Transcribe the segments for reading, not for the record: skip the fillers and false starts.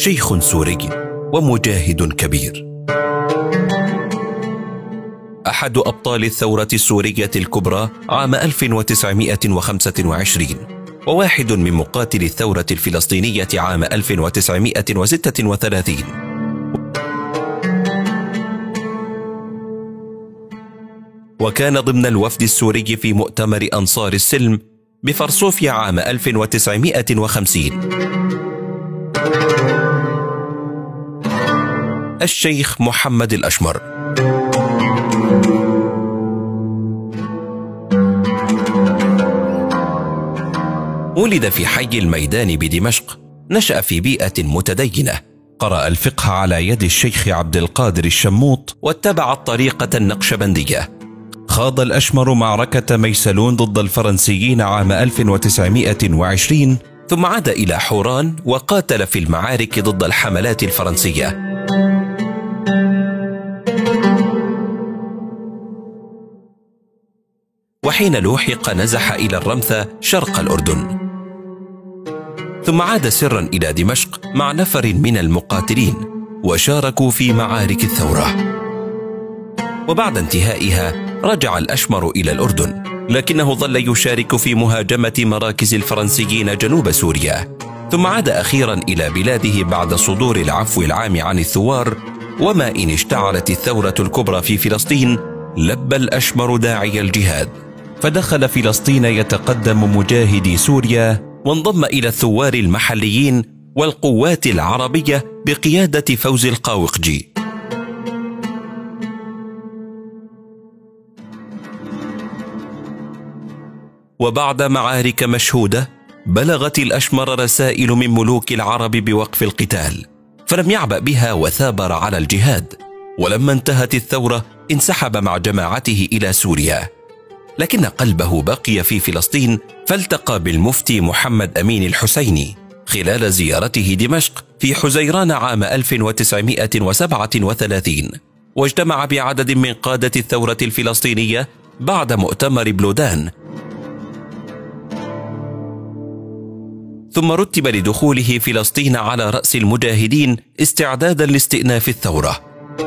شيخ سوري ومجاهد كبير، أحد أبطال الثورة السورية الكبرى عام 1925، وواحد من مقاتلي الثورة الفلسطينية عام 1936. وكان ضمن الوفد السوري في مؤتمر أنصار السلم بفرصوفيا عام 1950. الشيخ محمد الأشمر. ولد في حي الميدان بدمشق، نشأ في بيئة متدينة، قرأ الفقه على يد الشيخ عبد القادر الشموط واتبع الطريقة النقشبندية. خاض الأشمر معركة ميسلون ضد الفرنسيين عام 1920، ثم عاد إلى حوران وقاتل في المعارك ضد الحملات الفرنسية. وحين لوحق نزح إلى الرمثة شرق الأردن، ثم عاد سرا إلى دمشق مع نفر من المقاتلين وشاركوا في معارك الثورة. وبعد انتهائها رجع الأشمر إلى الأردن، لكنه ظل يشارك في مهاجمة مراكز الفرنسيين جنوب سوريا، ثم عاد أخيرا إلى بلاده بعد صدور العفو العام عن الثوار. وما إن اشتعلت الثورة الكبرى في فلسطين لبى الأشمر داعي الجهاد، فدخل فلسطين يتقدم مجاهدي سوريا، وانضم إلى الثوار المحليين والقوات العربية بقيادة فوزي القاوقجي. وبعد معارك مشهودة بلغت الأشمر رسائل من ملوك العرب بوقف القتال، فلم يعبأ بها وثابر على الجهاد. ولما انتهت الثورة انسحب مع جماعته إلى سوريا، لكن قلبه بقي في فلسطين، فالتقى بالمفتي محمد أمين الحسيني خلال زيارته دمشق في حزيران عام 1937، واجتمع بعدد من قادة الثورة الفلسطينية بعد مؤتمر بلودان، ثم رتب لدخوله فلسطين على رأس المجاهدين استعدادا لاستئناف الثورة.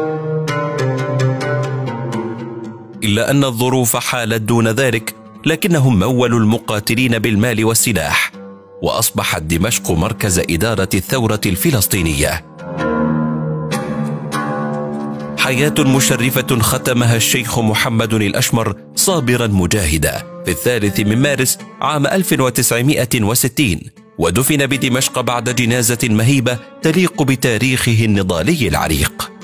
إلا أن الظروف حالت دون ذلك، لكنهم مولوا المقاتلين بالمال والسلاح، وأصبحت دمشق مركز إدارة الثورة الفلسطينية. حياة مشرفة ختمها الشيخ محمد الأشمر صابرا مجاهدا في 3 مارس عام 1960، ودفن بدمشق بعد جنازة مهيبة تليق بتاريخه النضالي العريق.